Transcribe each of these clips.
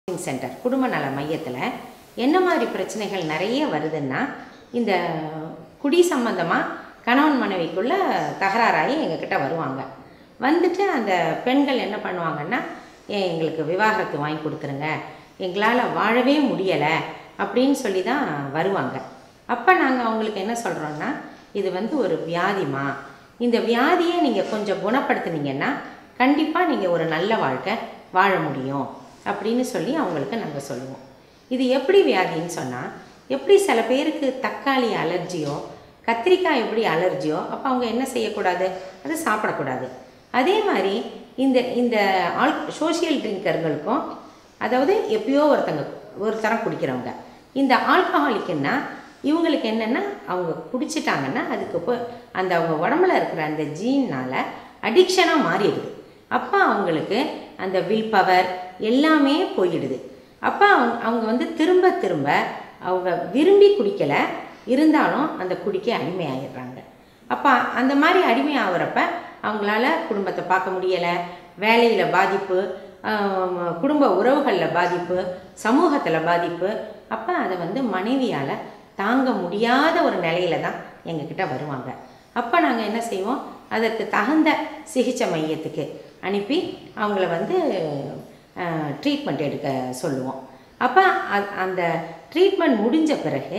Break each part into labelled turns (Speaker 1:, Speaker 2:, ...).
Speaker 1: Centre குடும்ப நல மையத்தில் என்ன மாதிரி பிரச்சனைகள் நிறைய வருதுன்னா, இந்த குடி சம்பந்தமாக கணவன் மனைவிக்குள்ள தகராறாகி எங்ககிட்ட வருவாங்க. வந்துட்டு அந்த பெண்கள் என்ன பண்ணுவாங்கன்னா, எங்களுக்கு விவாகரத்து வாங்கி கொடுத்துருங்க, எங்களால் வாழவே முடியலை அப்படின்னு சொல்லி தான் வருவாங்க. அப்போ நாங்கள் அவங்களுக்கு என்ன சொல்கிறோன்னா, இது ஒரு வியாதிமா, இந்த வியாதியை நீங்கள் கொஞ்சம் குணப்படுத்துனீங்கன்னா கண்டிப்பாக நீங்கள் ஒரு நல்ல வாழ்க்கை வாழ முடியும் அப்படின்னு சொல்லி அவங்களுக்கு நாங்கள் சொல்லுவோம். இது எப்படி வியாதின்னு சொன்னால், எப்படி சில பேருக்கு தக்காளி அலர்ஜியோ கத்திரிக்காய் எப்படி அலர்ஜியோ அப்போ அவங்க என்ன செய்யக்கூடாது, அதை சாப்பிடக்கூடாது. அதே மாதிரி இந்த சோஷியல் ட்ரிங்கர்களுக்கும், அதாவது எப்பயோ ஒரு தரம் குடிக்கிறவங்க, இந்த ஆல்கஹாலிக்குன்னா இவங்களுக்கு என்னென்னா, அவங்க குடிச்சிட்டாங்கன்னா அதுக்கு அந்த அவங்க உடம்புல இருக்கிற அந்த ஜீன்னால் அடிக்ஷனாக மாறிடுது. அப்போ அவங்களுக்கு அந்த வில் பவர் எல்லாமே போயிடுது. அப்போ அவங்க திரும்ப திரும்ப அவங்க விரும்பி குடிக்கலை, இருந்தாலும் அந்த குடிக்க அடிமையாகிடுறாங்க. அப்போ அந்த மாதிரி அடிமையாகிறப்ப அவங்களால குடும்பத்தை பார்க்க முடியலை, வேலையில் பாதிப்பு, குடும்ப உறவுகளில் பாதிப்பு, சமூகத்தில் பாதிப்பு. அப்போ அதை மனைவியால் தாங்க முடியாத ஒரு நிலையில தான் எங்ககிட்ட வருவாங்க. அப்போ நாங்கள் என்ன செய்வோம், அதற்கு தகுந்த சிகிச்சை மையத்துக்கு அனுப்பி அவங்கள ட்ரீட்மெண்ட் எடுக்க சொல்லுவோம். அப்போ அந்த ட்ரீட்மெண்ட் முடிஞ்ச பிறகு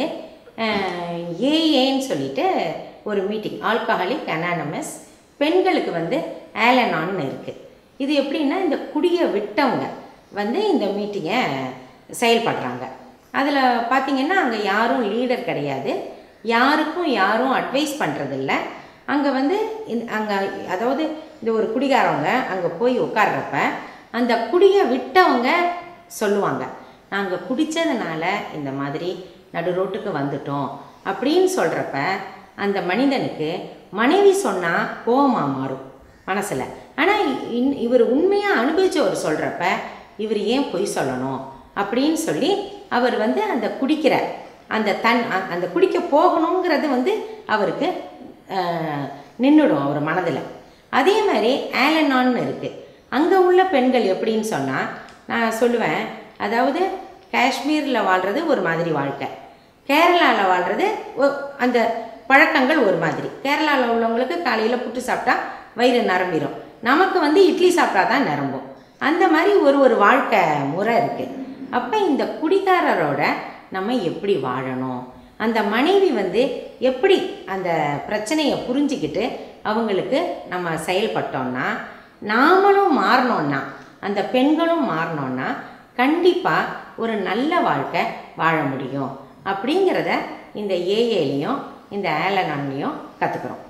Speaker 1: ஏஏன்னு சொல்லிட்டு ஒரு மீட்டிங், ஆல்கஹாலிக் அனானமஸ், பெண்களுக்கு ஆலனான்னு இருக்குது. இது எப்படின்னா, இந்த குடியை விட்டவங்க இந்த மீட்டிங்கை செயல்படுறாங்க. அதில் பார்த்திங்கன்னா அங்கே யாரும் லீடர் கிடையாது, யாருக்கும் யாரும் அட்வைஸ் பண்ணுறதில்ல. அங்கே அங்கே அதாவது இந்த ஒரு குடிகாரவங்க அங்கே போய் உட்கார்றப்ப அந்த குடியை விட்டவங்க சொல்லுவாங்க, நாங்கள் குடித்ததுனால இந்த மாதிரி நடு ரோட்டுக்கு வந்துட்டோம் அப்படின்னு சொல்கிறப்ப அந்த மனிதனுக்கு மனைவி சொன்னால் கோபமாக மாறும் மனசில். ஆனால் இவர் உண்மையாக அனுபவித்தவர் சொல்கிறப்ப இவர் ஏன் பொய் சொல்லணும் அப்படின்னு சொல்லி அவர் அந்த குடிக்கிற அந்த குடிக்க போகணுங்கிறது அவருக்கு நின்றுடும் அவர் மனதில். அதே மாதிரி ஆலனான்னு இருக்குது. அங்கே உள்ள பெண்கள் எப்படின்னு சொன்னால், நான் சொல்லுவேன், அதாவது காஷ்மீரில் வாழ்கிறது ஒரு மாதிரி வாழ்க்கை, கேரளாவில் வாழ்கிறது அந்த பழக்கங்கள் ஒரு மாதிரி. கேரளாவில் உள்ளவங்களுக்கு காலையில் புட்டு சாப்பிட்டா வயிறு நிரம்பிடும், நமக்கு இட்லி சாப்பிட்டா தான் நிரம்பும். அந்த மாதிரி ஒரு வாழ்க்கை முறை இருக்குது. அப்போ இந்த குடிகாரரோட நம்ம எப்படி வாழணும், அந்த மனைவி எப்படி அந்த பிரச்சனையை புரிஞ்சிக்கிட்டு அவங்களுக்கு நம்ம செயல்பட்டோம்னா, நாமளும் மாறினோன்னா, அந்த பெண்களும் மாறினோன்னா கண்டிப்பாக ஒரு நல்ல வாழ்க்கை வாழ முடியும் அப்படிங்கிறத இந்த ஏஏலையும் இந்த ஆலனான்லையும் கற்றுக்குறோம்.